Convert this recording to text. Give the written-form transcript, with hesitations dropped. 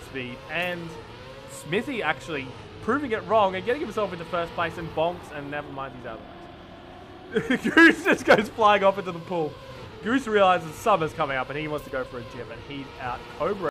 speed, and Smithy actually proving it wrong and getting himself into first place, and bonks, and never mind, he's out of the race. Goose just goes flying off into the pool. Goose realizes summer's coming up and he wants to go for a gym, and he's out Cobra.